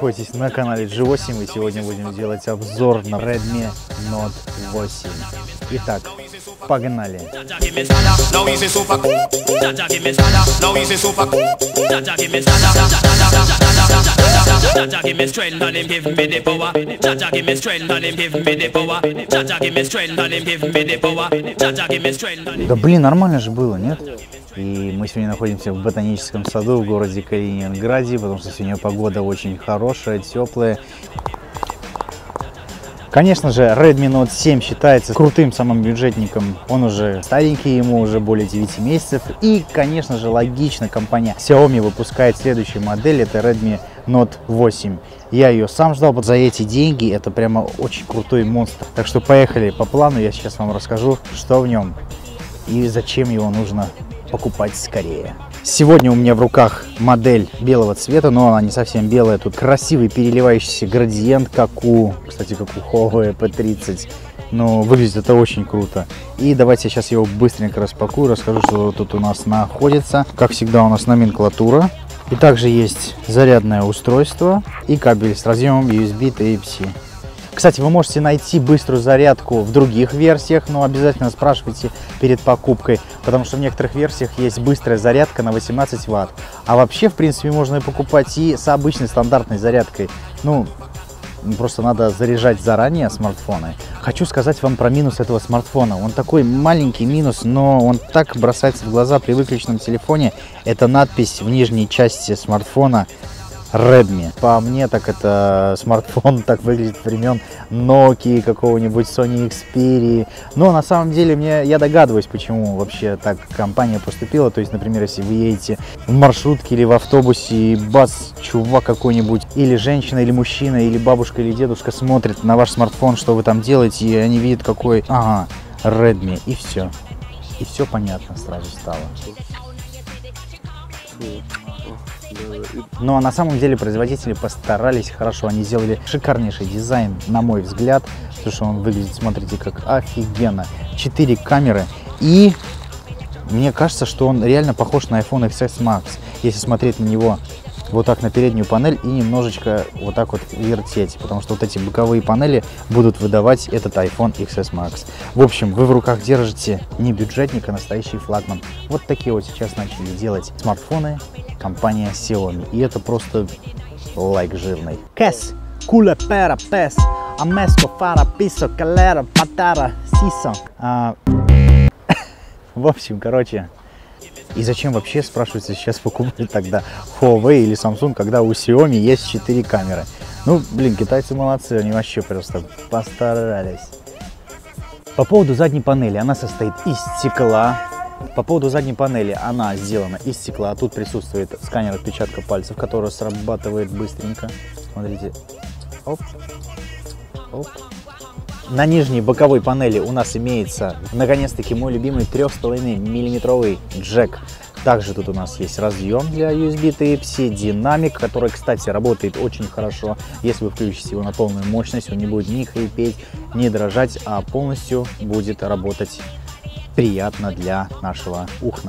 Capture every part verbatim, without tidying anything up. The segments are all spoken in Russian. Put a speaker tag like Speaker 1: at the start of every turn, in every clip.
Speaker 1: находитесь на канале джи восемь, и сегодня будем делать обзор на Redmi Note восемь. Итак, погнали! Да блин, нормально же было, нет? И мы сегодня находимся в ботаническом саду в городе Калининграде, потому что сегодня погода очень хорошая, теплая. Конечно же, Redmi Note семь считается крутым самым бюджетником. Он уже старенький, ему уже более девяти месяцев. И, конечно же, логично, компания Xiaomi выпускает следующую модель, это Redmi Note восемь. Я ее сам ждал за эти деньги, это прямо очень крутой монстр. Так что поехали по плану, я сейчас вам расскажу, что в нем и зачем его нужно покупать скорее. Сегодня у меня в руках модель белого цвета, но она не совсем белая. Тут красивый переливающийся градиент, как у, кстати, как у Huawei пи тридцать. Но выглядит это очень круто. И давайте я сейчас его быстренько распакую, расскажу, что тут у нас находится. Как всегда, у нас номенклатура. И также есть зарядное устройство и кабель с разъемом ю эс би тайп си. Кстати, вы можете найти быструю зарядку в других версиях, но обязательно спрашивайте перед покупкой, потому что в некоторых версиях есть быстрая зарядка на восемнадцать ватт. А вообще, в принципе, можно и покупать и с обычной стандартной зарядкой. Ну, просто надо заряжать заранее смартфоны. Хочу сказать вам про минус этого смартфона. Он такой маленький минус, но он так бросается в глаза при выключенном телефоне. Это надпись в нижней части смартфона Redmi. По мне, так это смартфон так выглядит времен Nokia, какого-нибудь Sony Xperia. Но на самом деле мне, я догадываюсь, почему вообще так компания поступила. То есть, например, если вы едете в маршрутке или в автобусе, и бац, чувак какой-нибудь, или женщина, или мужчина, или бабушка, или дедушка смотрит на ваш смартфон, что вы там делаете, и они видят, какой, ага, Redmi, и все. И все понятно сразу стало. Но на самом деле производители постарались хорошо, они сделали шикарнейший дизайн, на мой взгляд, потому что он выглядит, смотрите, как офигенно. четыре камеры, и мне кажется, что он реально похож на iPhone икс эс Max, если смотреть на него вот так на переднюю панель и немножечко вот так вот вертеть, потому что вот эти боковые панели будут выдавать этот iPhone икс эс Max. В общем, вы в руках держите не бюджетник, а настоящий флагман. Вот такие вот сейчас начали делать смартфоны компания Xiaomi, и это просто лайк жирный. Кэс, кула пера пес, амеско фара писо калера патара сисо. В общем, короче. И зачем вообще, спрашивается, сейчас покупать тогда Huawei или Samsung, когда у Xiaomi есть четыре камеры? Ну, блин, китайцы молодцы, они вообще просто постарались. По поводу задней панели, она состоит из стекла. По поводу задней панели, она сделана из стекла. Тут присутствует сканер отпечатка пальцев, который срабатывает быстренько. Смотрите. Оп. Оп. На нижней боковой панели у нас имеется, наконец-таки, мой любимый три с половиной миллиметровый джек. Также тут у нас есть разъем для ю эс би тайп си, динамик, который, кстати, работает очень хорошо. Если вы включите его на полную мощность, он не будет ни хрипеть, ни дрожать, а полностью будет работать приятно для нашего уха.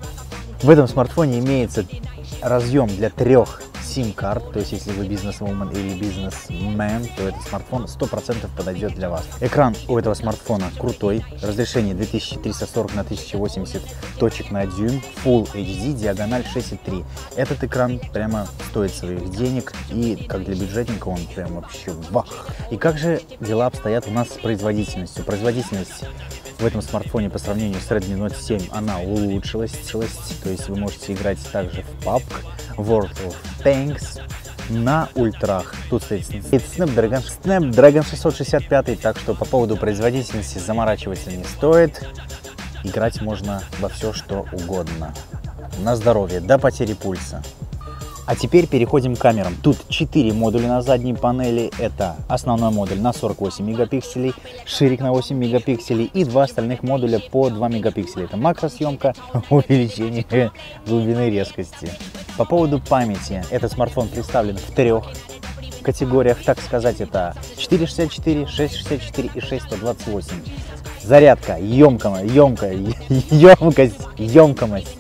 Speaker 1: В этом смартфоне имеется разъем для трех сим-карт, то есть если вы бизнес-вумен или бизнесмен, то этот смартфон сто процентов подойдет для вас. Экран у этого смартфона крутой, разрешение две тысячи триста сорок на тысяча восемьдесят точек на дюйм, Full эйч ди, диагональ шесть и три. Этот экран прямо стоит своих денег, и как для бюджетника он прям вообще бах. И как же дела обстоят у нас с производительностью? Производительность в этом смартфоне по сравнению с Redmi Note семь, она улучшилась, то есть вы можете играть также в пабг, World of Tanks на ультрах. Тут стоит Snapdragon, Snapdragon шестьсот шестьдесят пять, так что по поводу производительности заморачиваться не стоит. Играть можно во все, что угодно. На здоровье, до потери пульса. А теперь переходим к камерам. Тут четыре модуля на задней панели. Это основной модуль на сорок восемь мегапикселей, ширик на восемь мегапикселей и два остальных модуля по два мегапикселя. Это макросъемка, увеличение глубины резкости. По поводу памяти. Этот смартфон представлен в трех категориях, так сказать. Это четыреста шестьдесят четыре, шестьсот шестьдесят четыре и шесть сто двадцать восемь. Зарядка емкая, емкая, емкость, емкость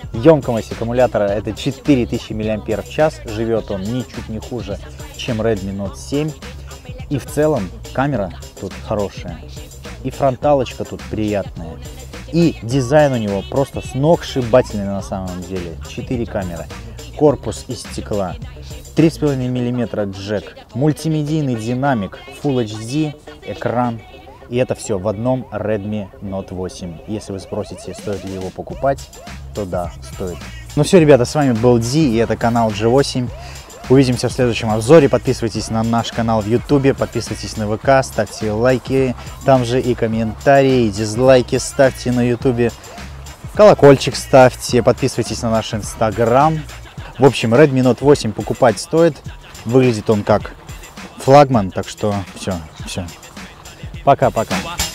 Speaker 1: Емкость аккумулятора это четыре тысячи миллиампер час. Живет он ничуть не хуже, чем Redmi Note семь. И в целом камера тут хорошая. И фронталочка тут приятная. И дизайн у него просто сногсшибательный на самом деле. четыре камеры. Корпус из стекла. три с половиной миллиметра джек. Мультимедийный динамик. Full эйч ди. Экран. И это все в одном Redmi Note восемь. Если вы спросите, стоит ли его покупать, то да, стоит. Ну все, ребята, с вами был Ди, и это канал джи восемь. Увидимся в следующем обзоре. Подписывайтесь на наш канал в ютубе, подписывайтесь на вэ ка, ставьте лайки, там же и комментарии, и дизлайки ставьте на ютубе. Колокольчик ставьте, подписывайтесь на наш инстаграм. В общем, Redmi Note восемь покупать стоит. Выглядит он как флагман, так что все, все. Пока-пока.